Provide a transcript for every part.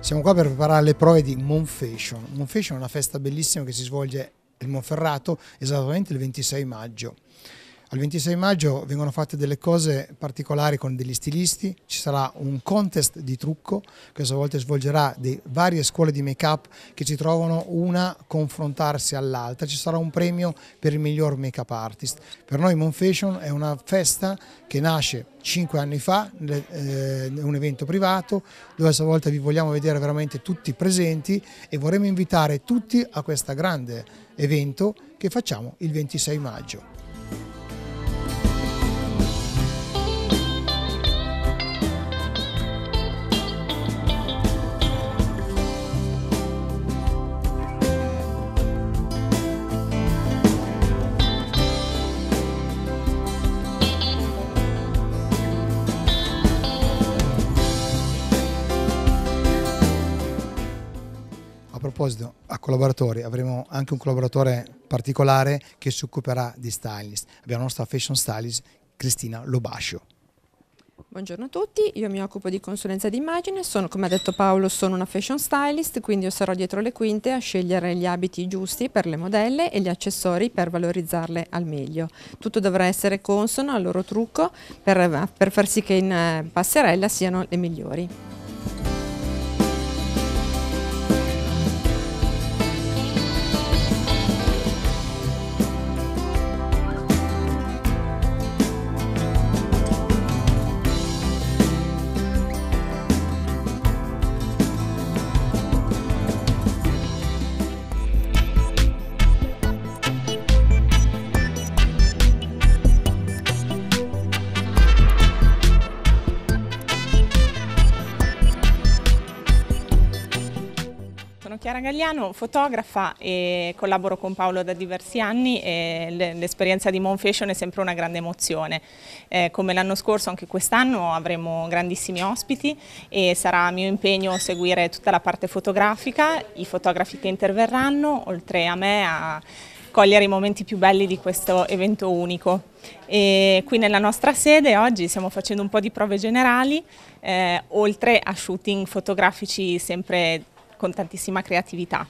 Siamo qua per preparare le prove di Monfashion. Monfashion è una festa bellissima che si svolge nel Monferrato esattamente il 26 maggio. Al 26 maggio vengono fatte delle cose particolari con degli stilisti, ci sarà un contest di trucco che questa volta svolgerà di varie scuole di make-up che ci trovano una a confrontarsi all'altra, ci sarà un premio per il miglior make-up artist. Per noi Monfashion è una festa che nasce 5 anni fa, è un evento privato dove stavolta vi vogliamo vedere veramente tutti presenti e vorremmo invitare tutti a questo grande evento che facciamo il 26 maggio. A proposito, a collaboratori, avremo anche un collaboratore particolare che si occuperà di stylist. Abbiamo la nostra fashion stylist Cristina Lobascio. Buongiorno a tutti, io mi occupo di consulenza d'immagine, come ha detto Paolo, sono una fashion stylist, quindi io sarò dietro le quinte a scegliere gli abiti giusti per le modelle e gli accessori per valorizzarle al meglio. Tutto dovrà essere consono al loro trucco per far sì che in passerella siano le migliori. Sono Chiara Gagliano, fotografa e collaboro con Paolo da diversi anni e l'esperienza di Monfashion è sempre una grande emozione. Come l'anno scorso anche quest'anno avremo grandissimi ospiti e sarà mio impegno seguire tutta la parte fotografica, i fotografi che interverranno, oltre a me a cogliere i momenti più belli di questo evento unico. E qui nella nostra sede oggi stiamo facendo un po' di prove generali, oltre a shooting fotografici sempre con tantissima creatività.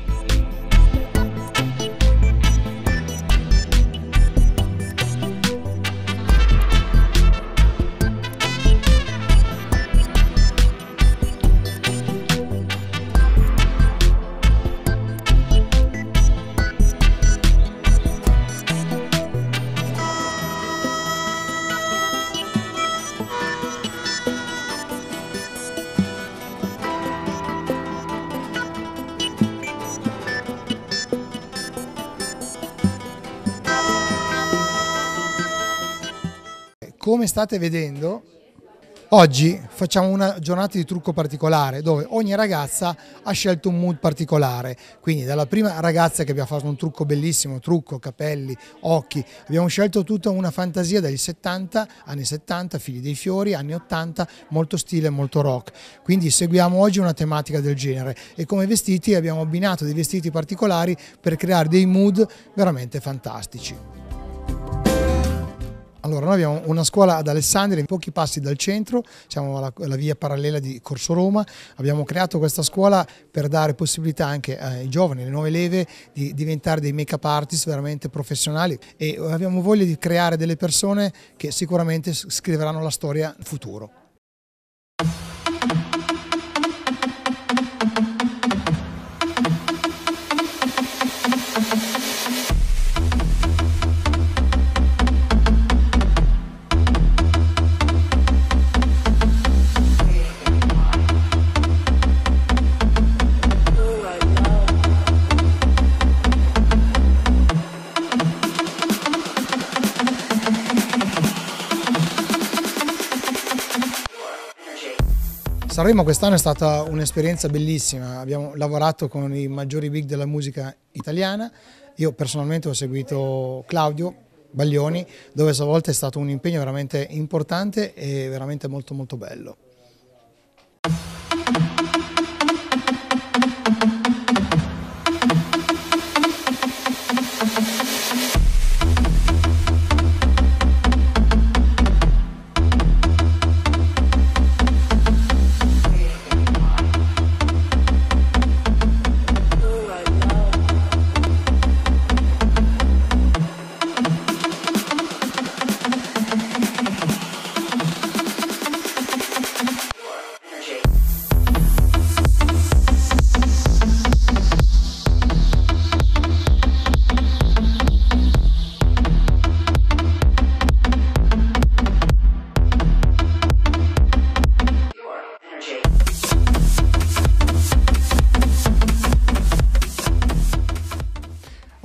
Come state vedendo, oggi facciamo una giornata di trucco particolare dove ogni ragazza ha scelto un mood particolare, quindi dalla prima ragazza che abbiamo fatto un trucco bellissimo, trucco, capelli, occhi, abbiamo scelto tutta una fantasia dagli 70, anni 70, figli dei fiori, anni 80, molto stile, molto rock, quindi seguiamo oggi una tematica del genere e come vestiti abbiamo abbinato dei vestiti particolari per creare dei mood veramente fantastici. Allora, noi abbiamo una scuola ad Alessandria, in pochi passi dal centro, siamo alla via parallela di Corso Roma, abbiamo creato questa scuola per dare possibilità anche ai giovani, alle nuove leve, di diventare dei make-up artist veramente professionali e abbiamo voglia di creare delle persone che sicuramente scriveranno la storia in futuro. Sanremo quest'anno è stata un'esperienza bellissima, abbiamo lavorato con i maggiori big della musica italiana, io personalmente ho seguito Claudio Baglioni, dove stavolta è stato un impegno veramente importante e veramente molto molto bello.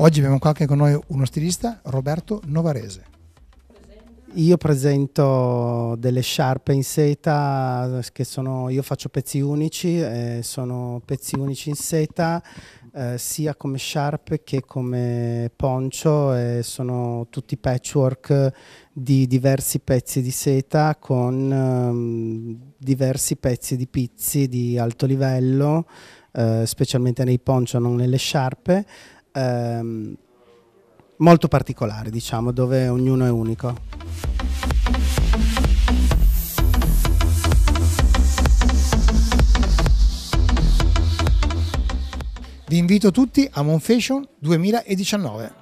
Oggi abbiamo qua anche con noi uno stilista, Roberto Novarese. Io presento delle sciarpe in seta che io faccio pezzi unici, sono pezzi unici in seta sia come sciarpe che come poncho, sono tutti patchwork di diversi pezzi di seta con diversi pezzi di pizzi di alto livello, specialmente nei poncho, non nelle sciarpe, molto particolari, diciamo, dove ognuno è unico. Vi invito tutti a Monfashion 2019.